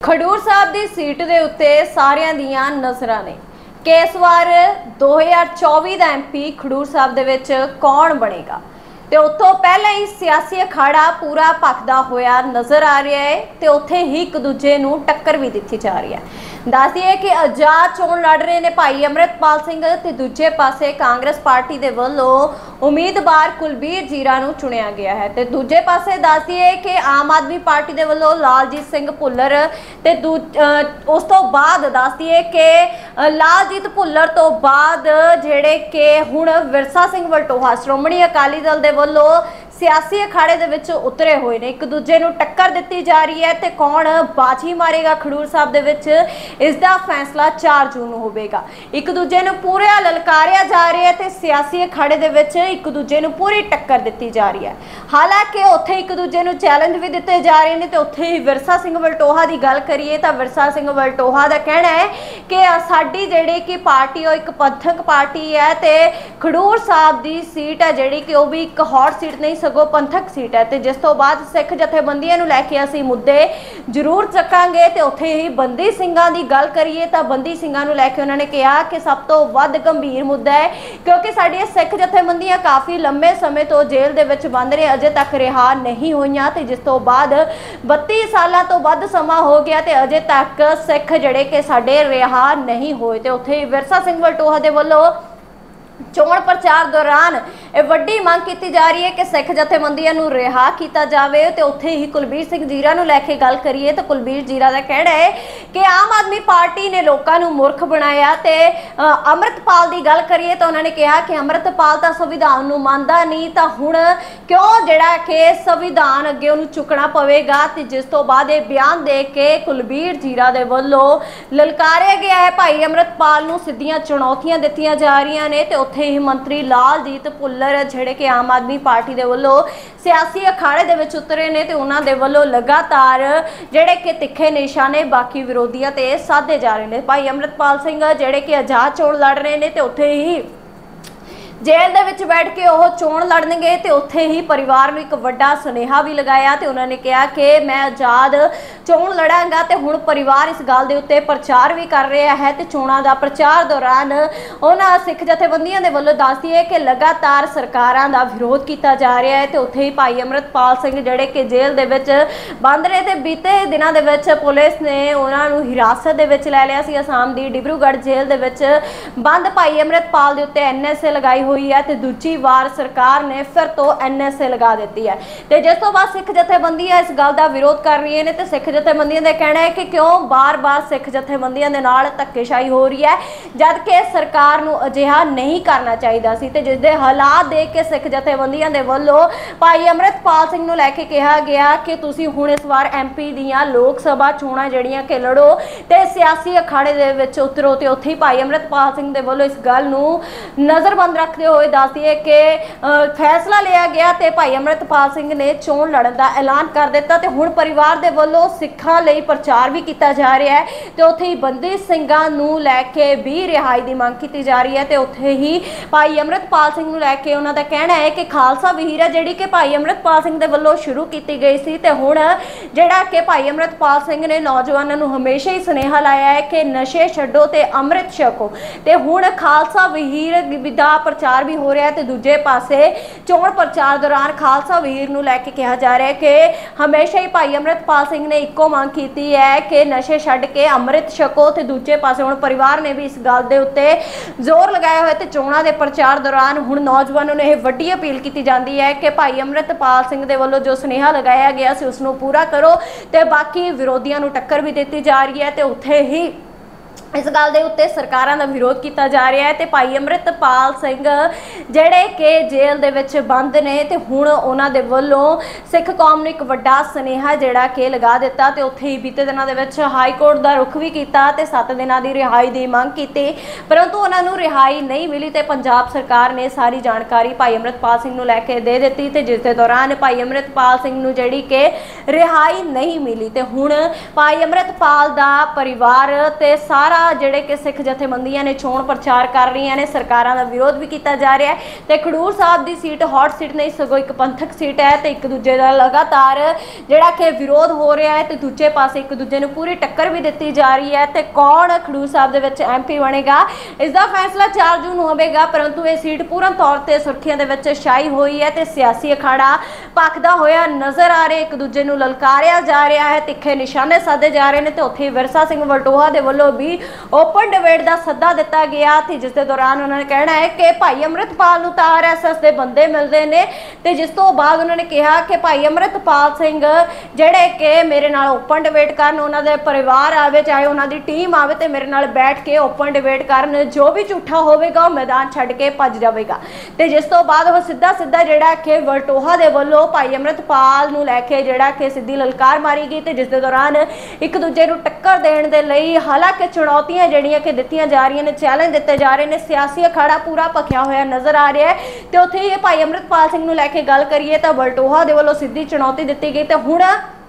खडूर साहब की सीट के उत्ते सारियां दियां नज़रां ने कि इस बार 2024 का MP खडूर साहब दे विच कौन बनेगा। तो उत्तों पहले ही सियासी अखाड़ा पूरा भखदा होया नज़र आ रहा है। तो उत्थे ही एक दूजे नूं टक्कर भी दी जा रही है। दस दिए कि आजाद चोण लड़ रहे ने भाई अमृतपाल सिंह ते दूजे पासे कांग्रेस पार्टी दे वल्लों उम्मीदवार कुलबीर जीरा नूं चुनिया गया है। तो दूजे पासे दस दिए कि आम आदमी पार्टी दे वल्लों लालजीत सिंह भुल्लर ते उस तो बाद दस दिए कि लालजीत भुल्लर तो बाद जिहड़े कि हुण विरसा सिंह वलटोहा श्रोमणी अकाली दल दे वल्लों सियासी अखाड़े दे विच उतरे हुए ने। एक दूजे नूं टक्कर दित्ती जा रही है। तो कौन बाजी मारेगा खडूर साहब दे विच इसका फैसला 4 जून नूं होवेगा। एक दूजे नूं पूरा ललकारिया जा रहा है। तो सियासी अखाड़े दे विच एक दूजे नूं पूरी टक्कर दित्ती जा रही है। हालांकि उत्थे एक दूजे नूं चैलेंज भी दिते जा रहे हैं। तो उत्थे ही विरसा सिंह वलटोहा की गल करिए तो विरसा सिंह वलटोहा का कहना है कि साडी जिहड़ी कि पार्टी एक पंथक पार्टी है। तो खडूर साहब की सीट है जिहड़ी कि वह भी एक हॉट सीट नहीं सगों पंथक सीट है। तो जिस तो बाद सिख जथेबंदियां नूं लैके असीं मुद्दे जरूर चकांगे। तो उत्थे ही बंदी सिंघां दी गल करिए तो बंदी सिंघां नूं लैके उन्होंने कहा कि सब तो वध गंभीर मुद्दा है क्योंकि साडियां सिख जथेबंदियां काफ़ी लंबे समय तो जेल दे विच बंद ने अजे तक रिहा नहीं होईयां। तो जिस तो बाद 32 साल तो वध समा हो गया तो अजे तक सिख जिहड़े कि साडे रिहा नहीं होए। तो उत्थे विरसा सिंह वलटोहा दे वल्लों चोण प्रचार दौरान वड्डी मांग की जा रही है कि सिख जथेबंदियां नूं रिहा किया जाए। तो उत्थे ही कुलबीर सिंह जीरा नूं लैके गल करिए तो कुलबीर जीरा का कहना है कि आम आदमी पार्टी ने लोगों नूं मूर्ख बनाया। तो अमृतपाल की गल करिए तो उन्होंने कहा कि अमृतपाल तो संविधान नूं मानदा नहीं तो हुण क्यों जिहड़ा कि संविधान अगे उहनूं चुकना पवेगा। तो जिस तो बाद ये बयान दे के कुलबीर जीरा दे वल्लों ललकारिया गया है। भाई अमृतपाल नूं सीधियां चुनौतियां दित्तियां जा रही ने। तो उत्थे ही मंत्री लालजीत भुल्लर जिहड़े कि आम आदमी पार्टी दे वल्लों सियासी अखाड़े दे विच उतरे ने। तो उन्हां दे वल्लों लगातार जिहड़े कि तिखे निशाने बाकी विरोधियों ते साधे जा रहे हैं। भाई अमृतपाल सिंह जिहड़े कि आजाद चोण लड़ रहे हैं। तो उत्थे ही जेल दे विच बैठ के वह चोण लड़नगे। तो उत्थे ही परिवार नूं एक वड्डा सुनेहा भी लगाया। तो उन्होंने कहा कि मैं आजाद चोण लड़ांगा। तो हुण परिवार इस गल दे उत्ते प्रचार भी कर रहा है। तो चोणां दा प्रचार दौरान उन्हां सिख जथेबंदियां दे वल्लों दसदी है कि लगातार सरकारां दा विरोध किया जा रहा है। तो उत्थे ही भाई अमृतपाल सिंह जिहड़े कि जेल दे विच बंद रहे। तो बीते दिनां दे विच पुलिस ने उन्हां नूं हिरासत दे विच लै लिया सी। आसाम दी डिब्रूगढ़ जेल दे विच बंद भाई अमृतपाल दे उत्ते NSA लगाई हुई है। तो दूजी बार सरकार ने फिर तो NSA लगा दी है। तो जिस तो बाद सिख जथेबंदियां इस गल का विरोध कर रही हैं। तो सिख जथेबंदियां का कहना है कि क्यों बार बार सिख जथेबंदियां दे नाल धक्केशाही हो रही है जबकि सरकार नूं अजिहा नहीं करना चाहिए सी। तो जिसके हालात देख के सिख जथेबंदियां दे वल्लों भाई अमृतपाल सिंह नूं लैके कहा गया कि तुसीं हुण इस बार MP दीयां लोक सभा चोणां जिहड़ियां कि लड़ो तो सियासी अखाड़े दे विच उतरो। तो उत्थे ही भाई अमृतपाल सिंह दे वल्लों इस गल नूं नज़रबंद रखते हुए दस दिए कि फैसला लिया गया। तो भाई अमृतपाल सिंह ने चोण लड़न का ऐलान कर दिता। तो हुण परिवार दे वल्लों सिखां लई प्रचार भी किया जा रहा है। तो उत्थे ही बंदी सिंघां नूं लैके भी रिहाई की मांग की जा रही है। तो उत्थे ही भाई अमृतपाल सिंह नूं लैके उन्हां दा कहना है कि खालसा विहीर है जिहड़ी कि भाई अमृतपाल सिंह दे वल्लों शुरू की गई सी। तो हुण जिहड़ा कि भाई अमृतपाल सिंह ने नौजवानों नूं हमेशा ही सुनेहा लाया है कि नशे छड्डो ते अमृत छको। तो हुण खालसा विहीर दा प्रचार भी हो रहा है। तो दूजे पासे चोण प्रचार दौरान खालसा विहीर नूं लैके कहा जा रहा है कि हमेशा ही भाई अमृतपाल सिंह ने इको मांग की है कि नशे छड्ड के अमृत छको। तो दूजे पासे हुण परिवार ने भी इस गल दे उत्ते जोर लगाया हुआ है। तो चोणां दे प्रचार दौरान हुण नौजवानों ने यह वड्डी अपील की जाती है कि भाई अमृतपाल सिंह दे वल्लों जो सुनेहा लगाया गया सी उसनूं पूरा करो। तो बाकी विरोधियों नूं टक्कर भी दी जा रही है। तो उत्थे ही इस गल के उत्ते सरकारां दा विरोध किया जा रहा है। तो भाई अमृतपाल सिंह जिहड़े कि जेल दे विच बंद ने। तो हुण उन्हां दे वल्लों सिख कौम नूं एक वड्डा सुनेहा जिहड़ा कि लगा दिता। तो उत्थे ही बीते दिनां दे विच हाई कोर्ट दा रुख भी किया। तो 7 दिनां दी रिहाई की मांग की परंतु उन्हां नूं रिहाई नहीं मिली। तो पंजाब सरकार ने सारी जानकारी भाई अमृतपाल सिंह नूं लैके दे दी। तो जिस दे दौरान भाई अमृतपाल सिंह नूं जिहड़ी कि रिहाई नहीं मिली। तो हुण भाई अमृतपाल दा परिवार ते सारे लगातार ਜਿਹੜੇ ਕਿ ਸਿੱਖ ਜਥੇਬੰਦੀਆਂ ਨੇ ਚੋਣ ਪ੍ਰਚਾਰ ਕਰ ਰਹੀਆਂ ਨੇ, ਸਰਕਾਰਾਂ ਦਾ ਵਿਰੋਧ ਵੀ ਕੀਤਾ ਜਾ ਰਿਹਾ ਹੈ ਤੇ ਖਡੂਰ ਸਾਹਿਬ ਦੀ ਸੀਟ ਹੌਟ ਸੀਟ ਨਹੀਂ ਸਗੋਂ ਇੱਕ ਪੰਥਕ ਸੀਟ ਹੈ ਤੇ ਇੱਕ ਦੂਜੇ ਦਾ ਲਗਾਤਾਰ ਜਿਹੜਾ ਕਿ ਵਿਰੋਧ ਹੋ ਰਿਹਾ ਹੈ ਤੇ ਦੂਜੇ ਪਾਸੇ ਇੱਕ ਦੂਜੇ ਨੂੰ ਪੂਰੀ ਟੱਕਰ ਵੀ ਦਿੱਤੀ ਜਾ ਰਹੀ ਹੈ ਤੇ ਕੌਣ ਖਡੂਰ ਸਾਹਿਬ ਦੇ ਵਿੱਚ ਐਮਪੀ ਬਣੇਗਾ ਇਸ ਦਾ ਫੈਸਲਾ 4 ਜੂਨ ਨੂੰ ਹੋਵੇਗਾ। परंतु ये सीट पूर्ण तौर पर सुर्खियों के विच छाई हुई है तो सियासी अखाड़ा भखदा होया नज़र आ रहा, एक दूजे नूं ललकारिया जा रहा है, तिखे निशाने साधे जा रहे हैं तो उत्थे विरसा सिंह वलटोहा दे वल्लों भी ओपन डिबेट का सद्दा दिता गया ते जिस दे दौरान उन्होंने कहना है कि भाई अमृतपाल नूं तां RSS के बंदे मिलते हैं तो जिस तो बाद उन्होंने कहा कि भाई अमृतपाल सिंह जिहड़े कि मेरे नाल ओपन डिबेट करन, उन्हां दे परिवार आवे चाहे उन्हां दी टीम आवे ते मेरे नाल बैठ के ओपन डिबेट करन, जो भी झूठा होवेगा मैदान छड्ड के भज जाएगा। तो जिस तो बाद वो सीधा सीधा जिहड़ा कि वलटोहा दे वल्लों भाई अमृतपाल नूं लैके जिहड़ा कि सीधी ललकार मारी गई तो जिस दे दौरान एक दूजे नूं टक्कर देण दे लई हालांकि चुनौतियां जिहड़ियां कि दित्तियां जा रही ने, चैलेंज दिते जा रहे हैं, सियासी अखाड़ा पूरा भखिया होया नज़र आ रहा है। तो उत्थे ही भाई अमृतपाल सिंह नूं लैके गल करिए तो वलटोहा दे वल्लों सीधी चुनौती दित्ती गई तो हुण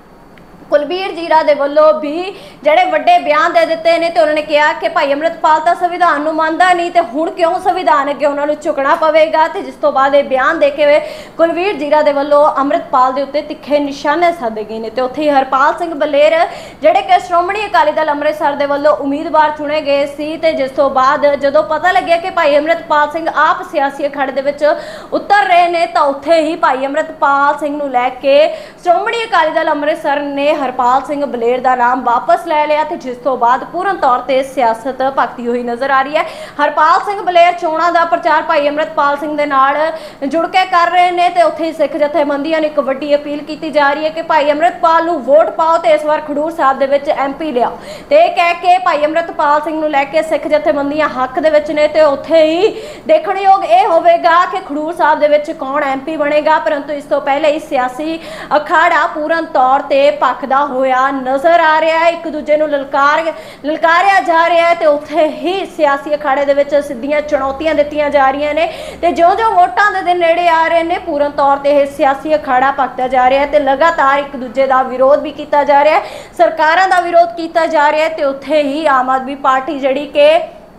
कुलबीर जीरा दे वल्लों भी जड़े वड्डे बयान दे दिते ने तो उन्होंने कहा कि भाई अमृतपाल तो संविधान नूं मानदा नहीं तो हुण क्यों संविधान अगे उन्होंने झुकना पवेगा। तो जिस तो बाद ये बयान दे के कुलबीर जीरा दे वल्लों अमृतपाल दे उत्ते तिखे निशाने साधे गए ने। तो उत्थे हरपाल सिंह बलेर जिहड़े कि श्रोमणी अकाली दल अमृतसर दे वल्लों उम्मीदवार चुने गए सी ते जिस तो बाद जदों पता लग्या कि भाई अमृतपाल सिंह आप सियासी अखाड़े दे विच उतर रहे ने तो उत्थे ही भाई अमृतपाल सिंह नूं लैके श्रोमणी अकाली दल अमृतसर ने हरपाल सिंह बलेर का नाम वापस ले लिया तो जिस तो बाद पूर्ण तौर पर सियासत भखती हुई नज़र आ रही है। हरपाल सिंह बलेर चोणों का प्रचार भाई अमृतपाल सिंह के नाल जुड़ के कर रहे हैं तो उत्थे सिख जथेबंदियों ने एक वड्डी अपील की जा रही है कि भाई अमृतपाल नूं वोट पाओ तो इस बार खडूर साहब दे विच MP लियाओ। तो यह कह के भाई अमृतपाल सिंह नूं लैके सिख जथेबंदियां हक दे विच ने तो उत्थे ही देखण योग यह होवेगा कि खडूर साहब दे विच कौन MP बनेगा। परंतु इस तो पहले ही सियासी अखाड़ा पूर्ण तौर पर भखदा होया नज़र आ रहा है, एक दूजे नूं ललकारिया जा रहा है तो उत्थे ही सियासी अखाड़े दे विच सीधियां चुनौतियां दित्तियां जा रही ने ते जो वोटां दे दिन नेड़े आ रहे हैं पूर्ण तौर पर यह सियासी अखाड़ा भखदा जा रहा है तो लगातार एक दूजे का विरोध भी किया जा रहा है, सरकारां दा विरोध किया जा रहा है तो उत्थे ही आम आदमी पार्टी जिहड़ी कि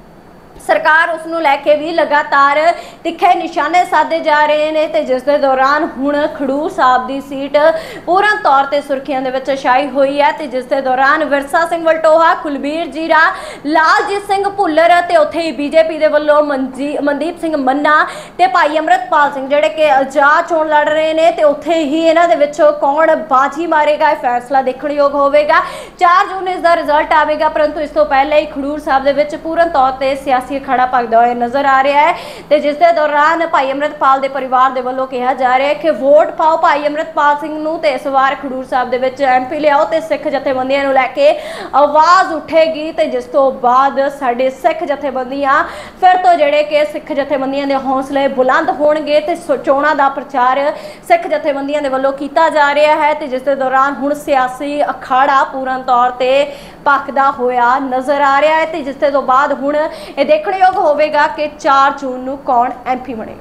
सरकार उसनूं लैके भी लगातार तिखे निशाने साधे जा रहे हैं तो जिस दे दौरान हुण खडूर साहब की सीट पूर्ण तौर पर सुर्खियों के विच छाई हुई है तो जिस दे दौरान विरसा सिंह वलटोहा, कुलबीर जीरा, लालजीत सिंह भुल्लर ते उत्थे ही BJP दे वल्लों मनदीप सिंह मन्ना ते भाई अमृतपाल सिंह जिहड़े कि आजाद चोण लड़ रहे हैं तो उत्थे ही इन्हां दे विचों कौन बाजी मारेगा यह फैसला देखण योग होवेगा। 4 जून इसका रिजल्ट आवेगा परंतु इस तो पहले ही खडूर साहब दे विच पूर्ण तौर पर सियासी अखाड़ा भखदा होया नज़र आ रहा है तो जिस दे दौरान भाई अमृतपाल के परिवार के वल्लों कहा जा रहा है कि वोट पाओ भाई अमृतपाल सिंह नूं ते इस बार खडूर साहब दे विच MP लियाओ तो सिख जथेबंदियां नूं लैके आवाज़ उठेगी तो जिस तो बाद साडे सिख जथेबंदियां फिर तो जिहड़े कि सिख जथेबंदियां दे हौसले बुलंद होणगे ते चोणां दा प्रचार सिख जथेबंदियां दे वल्लों कीता जा रहा है तो जिस दे दौरान हुण सियासी अखाड़ा पूर्ण तौर पर भखदा होया नज़र आ रहा है तो जिस तो बाद हुण ये देखण योग होवेगा कि 4 जून नूं कौन MP बनेगा।